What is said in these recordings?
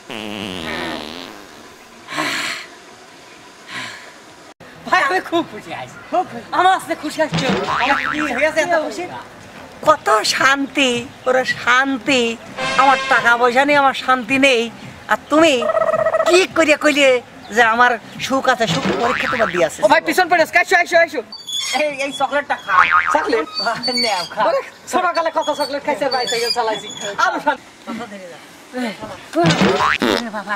ভাই আমি খুব খুশি আছি, খুব আমার আসলে খুশি আসছে। কি হয়েছে এত খুশি? কত শান্তি, পুরো শান্তি। আমার টাকা পয়সা নেই, আমার শান্তি নেই, আর তুমি কি করিয়া কইলে যে আমার সুখ আছে, সুখ পরীক্ষা তোমার দিয়ে আছে। ও ভাই পিছন পড়ে আইসো আইসো আইসো। এই চকলেটটা খা। চকলেট নাও খা। ছোটকালে কত চকলেট খাইছে ভাই, সাইকেল চালাইছি। আরো বাবা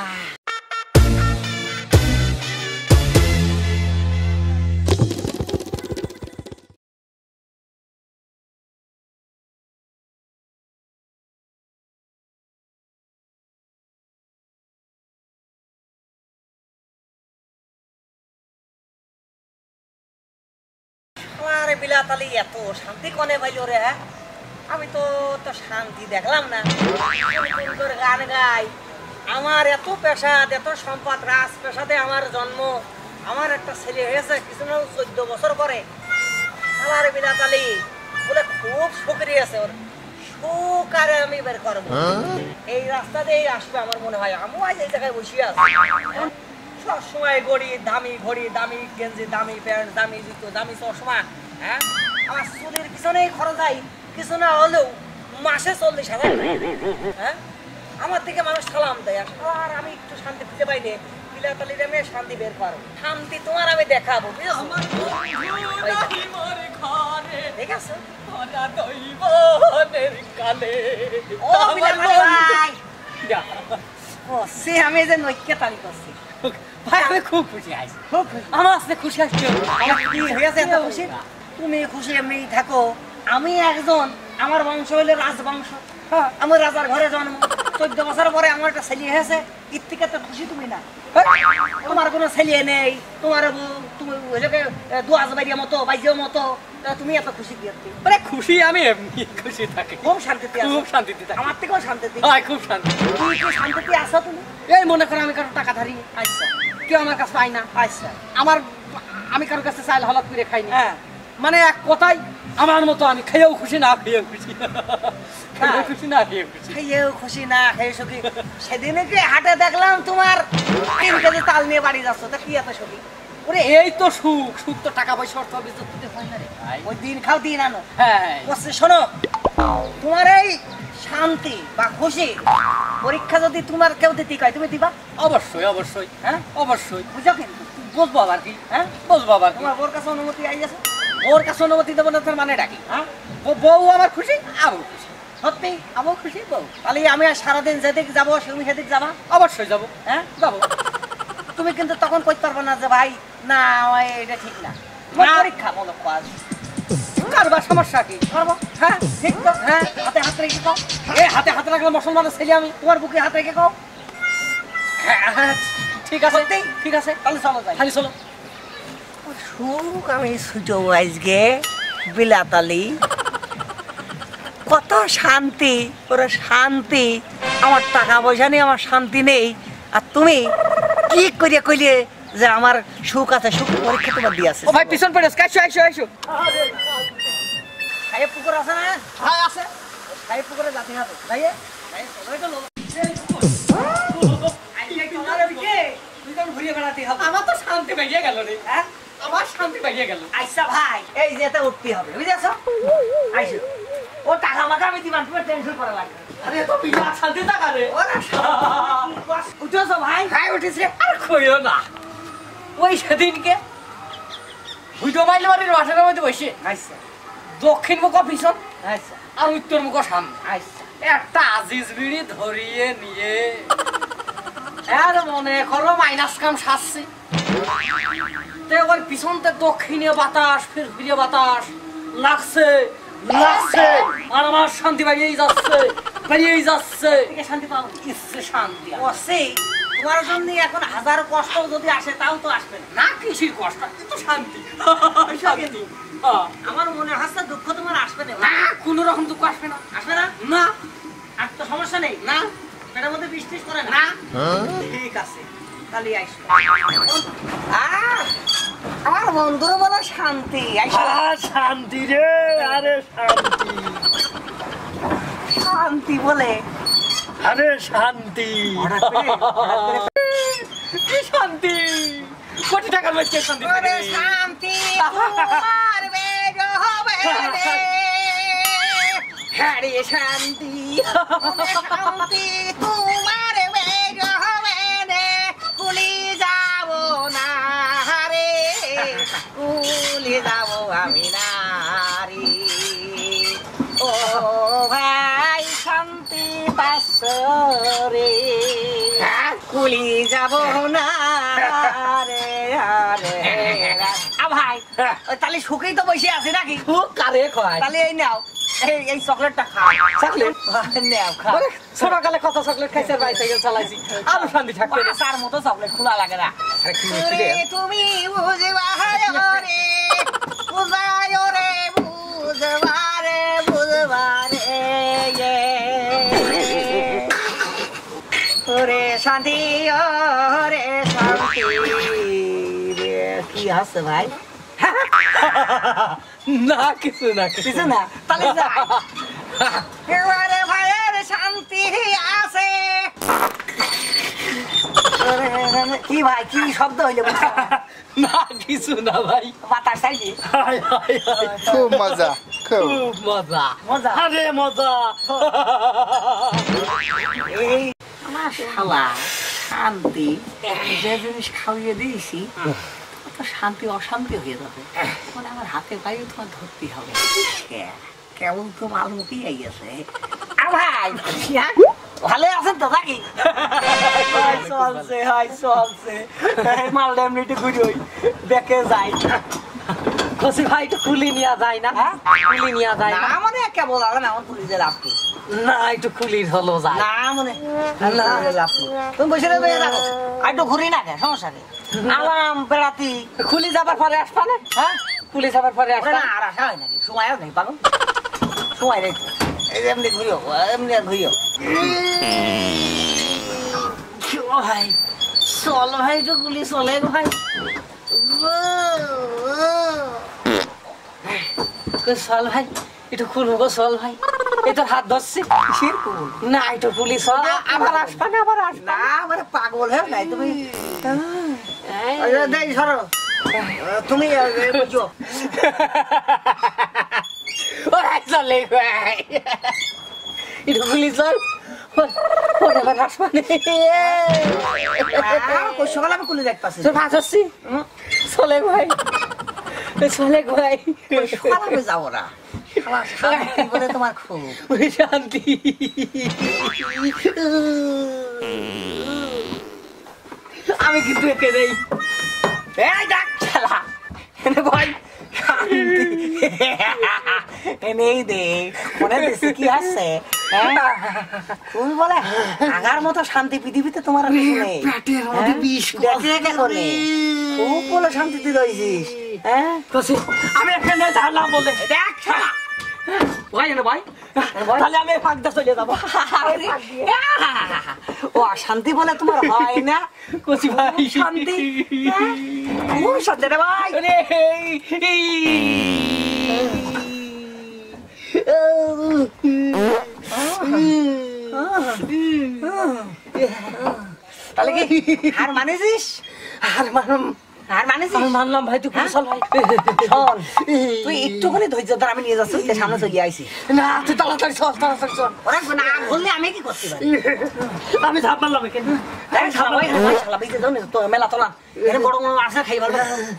আরে বিলাতালি এত শান্তি কোনে ভাই ওরে? হ্যাঁ আমি তো শান্তি দেখলাম না। সুন্দর গান গাই, আমার এত পেশাদ, এত সম্পদ, রাজ পেশাদে আমার জন্ম, আমার একটা ছেলে হয়েছে কিছু না 14 বছর পরে। আরে বিলাতালি বলে খুব সুখী আছে ওর, সুখ আরে আমি বের করবো। এই রাস্তা দিয়েই আসবে আমার মনে হয়। আমিও আজ এই জায়গায় বসে আছি, সবসময় ঘড়ি, দামি গেঞ্জি, দামি প্যান্ট, দামি জুতো, দামি চশমা। হ্যাঁ আমার চুলের পিছনেই খরচ হয় কিছু না হলেও মাসে 40,000। হ্যাঁ আমার থেকে মানুষ সালাম দেয়, আর আমি একটু শান্তি খুঁজে পাইনি। বিলাতালির আমি শান্তি বের করবো, শান্তি তোমার আমি দেখাবো। ঠিক আছে আমি যে নৈক্য তালি করছি। ভাই আমি খুব খুশি আছি, খুব খুশি। আমার আসলে খুশি আসছে। কি হয়েছে এত খুশি? তুমি খুশি এমনি থাকো। আমি একজন, আমার বংশ হইলে রাজবংশ, আমার রাজার ঘরে জন্ম। 14 বছর পরে আমার একটা ছেলে হয়েছে, এর থেকে তো খুশি তুমি না? তোমার কোনো ছেলে নেই, তোমার তুমি দুয়াজবাড়ির মতো, বাইজের মতো, তুমি এত খুশি কি? আরে খুশি আমি এমনি খুশি থাকি, খুব শান্তিতে আছো? খুব শান্তিতে থাকি। আমার থেকেও শান্তিতে? হ্যাঁ খুব শান্তি। তুমি কি শান্তিতে আছো তুমি? এই মনে করো আমি কারো টাকা ধারি, আচ্ছা কেউ আমার কাছে পাই না। আচ্ছা আমি কারোর কাছে চাইল হলাত করে খাইনি। হ্যাঁ মানে এক কথাই আমার মতো আমি খেয়েও খুশি, না খেয়েও খুশি। খেয়েও খুশি, না খেয়েও খুশি। খেয়েও খুশি, না খেয়ে সুখী। সেদিনে কি হাটে দেখলাম তোমার 3 কেজি তাল নিয়ে বাড়ি যাচ্ছ, তা কি এত সুখী? ওরে এই তো সুখ, সুখ তো টাকা পয়সা অর্থ বিদ্যুৎ দিতে হয় না রে ভাই। ওই দিন খাও দিন আনো। হ্যাঁ বলছি শোনো, তোমার এই শান্তি বা খুশি পরীক্ষা যদি তোমার কেউ দিতে কয়, তুমি দিবা? অবশ্যই অবশ্যই, হ্যাঁ অবশ্যই বুঝো কিন্তু? বুঝবো আবার কি, হ্যাঁ বুঝবো আবার কি। তোমার ওর কাছে অনুমতি আই গেছে? ওর কাছে অনুমতি দেবো না তার মানে ডাকি? হ্যাঁ বউ আমার খুশি, আমিও খুশি। সত্যি আমিও খুশি। বউ তাহলে আমি আর সারাদিন যেদিক যাবো তুমি সেদিক যাবা? অবশ্যই যাবো, হ্যাঁ যাবো। তুমি কিন্তু তখন কইতে পারবে না যে ভাই না এটা ঠিক না, তোমার পরীক্ষা মূলক কাজ। কারবার সমস্যা কি? করবো। হ্যাঁ ঠিক তো? হ্যাঁ হাতে হাত রেখে কও। এই হাতে হাতে রাখলে মুসলমানের ছেলে আমি। তোমার বুকে হাত রেখে কও। হ্যাঁ হ্যাঁ ঠিক আছে, সত্যি? ঠিক আছে, তাহলে চলো যাই। খালি চলো। সুখ আমি সুযোগ আজকে বিলাতালি, কত শান্তি, পুরো শান্তি। আমার টাকা পয়সা নেই, আমার শান্তি নেই, আর তুমি কি করিয়া কইলে যে আমার সুখ আছে, সুখ পরীক্ষা তোমার দিয়ে আছে। ও ভাই পিছন পড়ে আইসো আইসো আইসো। সাহেব পুকুর আছে না? হ্যাঁ আছে। সাহেব পুকুরে যাতে হবে যাইয়ে আমার তো শান্তি পাইয়ে গেল রে, হ্যাঁ আমার শান্তি পাইয়ে গেল। আচ্ছা ভাই এই যেতে উঠতে হবে, বুঝেছো? আইসো ও টাকা মাকা আমি দিবান, তোমার টেনশন করা লাগবে। আরে তো বিনা শান্তি টাকা রে। উঠেছো ভাই? হ্যাঁ উঠেছে। আর কইও না, ওই সেদিনকে ভিডিও মাইল বাড়ির বাসার মধ্যে বসে আচ্ছা দক্ষিণ মুখ পিছন আচ্ছা আর উত্তর মুখ সামনে আচ্ছা একটা আজিজ বিড়ি ধরিয়ে নিয়ে আর মনে করো মাইনাস কাম সাজছি। ওই পিছনতে দক্ষিণে বাতাস, ফিরে বাতাস লাগছে লাগছে, আর আমার শান্তি বাড়িয়েই যাচ্ছে, বাড়িয়েই যাচ্ছে। শান্তি পাবো ইচ্ছে শান্তি কষ্টে তোমার জন্য এখন 1000 কষ্ট যদি আসে তাও তো আসবে না। না, কৃষির কষ্ট কিন্তু শান্তি। শান্তি আমার মনে হচ্ছে দুঃখ তোমার আসবে না। না, কোন রকম দুঃখ আসবে না। আসবে না? না, আর তো সমস্যা নেই না, এটার মধ্যে বৃষ্টি করে না। না। ঠিক আছে তাহলে আইসো। আমার বন্ধুর বলো শান্তি। শান্তি রে, আরে শান্তি। শান্তি বলে আরে শান্তি কি শান্তি কোটি টাকার মধ্যে শান্তি ওরে শান্তি তোমার বেগ হবে রে হ্যারে শান্তি শান্তি তোমার বেগ হবে রে কুলি যাব না রে কুলি যাব আমি না রে ও ভাই শান্তি পাশরে কুলি যাব না রে আরে ভাই ওই তাহলে সুখেই তো বসে আছে নাকি কারে কয় তাহলে এই নাও এই চকলেটটা খাও চকলেট নাও খাও ছোটকালে কত চকলেট খাইছে বাইসাইকেল চালাইছি আরো শান্তি থাকবে তার মতো চকলেট খোলা লাগে না তুমি বুঝবা রে বুঝায় রে বুঝবা রে ওরে শান্তি ওরে শান্তি রে কি আছে ভাই না কিছু না কিছু না তাহলে যাই এবারে ভাইয়ের শান্তি আছে কি ভাই কি শব্দ হইলো না কিছু না ভাই বাতাস চাইছি খুব মজা খুব খুব মজা মজা আরে মজা এই আমার শালা শান্তি যে জিনিস খাইয়ে দিয়েছি তো শান্তি অশান্তি হয়ে যাবে মানে আমার হাতে পায়ে তোমার ধরতে হবে কেমন তো মালমুখী গেছে ভাই ভালো আছেন তো নাকি চলছে হাই চলছে মালটা এমনিতে ঘুরি ওই দেখে যাই খুশি ভাই একটু খুলি নিয়ে যায় না খুলি নিয়ে যায় না না মানে কেবল হবে না আমার পুলিশে লাভ কি না একটু খুলি হলো যায় না মানে লাভ কি তুমি বসে রয়ে যাবো আর একটু ঘুরি না কে সমস্যা নেই আলাম বেড়াতি খুলি যাবার পরে আসবা না হ্যাঁ খুলি যাবার পরে আসবা না আর আসা হয় নাকি সময়ও নেই পাগল সময় নেই এই যে এমনি ঘুরিও এমনি ঘুরিও ভাই চল ভাই তো গুলি চলে ভাই চল ভাই একটু খুলবো গো চল ভাই এই তোর হাত ধরছি না একটু খুলি চল আবার আসবা না আবার আসবা না মানে পাগল হয়ে নাই তুমি দেই সরো তুমি বুঝো ওরা চলে ভাই একটু খুলি চল ওরে আবার আসবা না সকালে আমি কুলি দেখ পাচ্ছি তোর ভাত হচ্ছি চলে ভাই চলে ভাই সকালে আমি যাবো না বলে তোমার খুব ওই শান্তি আমি কিন্তু একে নেই এই ডাক খেলা এনে ভাই এনেই দে মনে বেশি কি আছে তুমি বলে আগার মতো শান্তি পৃথিবীতে তোমার আর কিছু নেই দেখে কে করে খুব বলে শান্তিতে রয়েছিস হ্যাঁ আমি এখানে ঝাড়লাম বলে দেখ শালা ভাই না ভাই তাহলে আমি ফাঁকদা চলে যাবো ও শান্তি বলে তোমার হয় না কচি ভাই শান্তি খুব শান্তি রে ভাই তাহলে কি হার মানেছিস আর মানম হার মানেছিস আমি মানলাম ভাই তুই চল ভাই শোন তুই একটুখানি ধৈর্য ধর আমি নিয়ে যাচ্ছি তুই সামনে চলে আইসি না তুই তাড়াতাড়ি চল তাড়াতাড়ি চল ওরা না বললে আমি কি করতে পারি আমি ঝাপ মারলাম এখানে শালা বিতে দাও না তো মেলা তোলা এর বড় বড় আসা খাই ভালো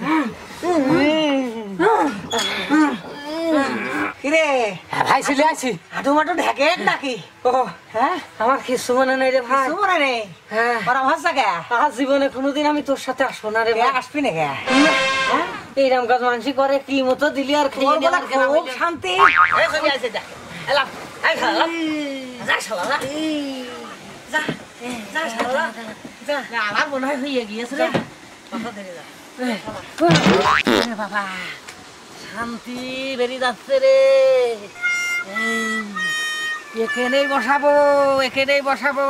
কিরে ভাই চলে আছি হাঁটু মাটু ঢেকে নাকি ও হ্যাঁ আমার কিছু মনে নেই রে ভাই সুমনে রে হ্যাঁ ওরা ভাষা কে আজ জীবনে কোনোদিন আমি তোর সাথে আসবো না রে ভাই আসবি না কে এইরকম কাজ মানুষ করে কি মতো দিলি আর খেয়ে নিলাম খুব শান্তি এলাম এই খালা যা শালা যা যা যা শালা যা আমার মনে হয় হয়ে গিয়েছে রে কথা ধরে যা বাবা শান্তি বেরিয়ে যাচ্ছে রে এখানেই বসাবো এখানেই বসাবো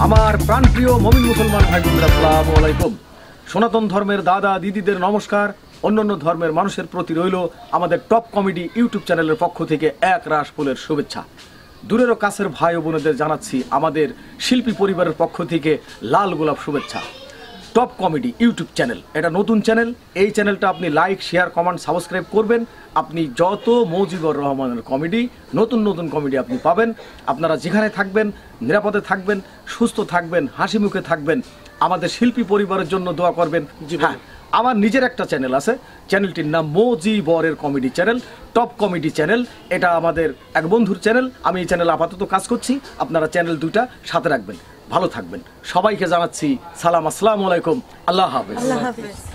আমার প্রাণপ্রিয় মুমিন মুসলমান ভাই বোনেরা, আসসালামু আলাইকুম। সনাতন ধর্মের দাদা দিদিদের নমস্কার। অন্যান্য ধর্মের মানুষের প্রতি রইল আমাদের টপ কমেডি ইউটিউব চ্যানেলের পক্ষ থেকে এক রাশ ফুলের শুভেচ্ছা। দূরের ও কাছের ভাই ও বোনেদের জানাচ্ছি আমাদের শিল্পী পরিবারের পক্ষ থেকে লাল গোলাপ শুভেচ্ছা। টপ কমেডি ইউটিউব চ্যানেল, এটা নতুন চ্যানেল। এই চ্যানেলটা আপনি লাইক, শেয়ার, কমেন্ট, সাবস্ক্রাইব করবেন। আপনি যত মুজিবুর রহমানের কমেডি, নতুন নতুন কমেডি আপনি পাবেন। আপনারা যেখানে থাকবেন নিরাপদে থাকবেন, সুস্থ থাকবেন, হাসি মুখে থাকবেন। আমাদের শিল্পী পরিবারের জন্য দোয়া করবেন। হ্যাঁ, আমার নিজের একটা চ্যানেল আছে, চ্যানেলটির নাম মুজিবরের comedy channel, top comedy channel. এটা আমাদের এক বন্ধুর চ্যানেল। আমি এই চ্যানেলে আপাতত কাজ করছি। আপনারা চ্যানেল দুইটা সাথে রাখবেন, ভালো থাকবেন। সবাইকে জানাচ্ছি সালাম, আসসালামু আলাইকুম, আল্লাহ হাফেজ।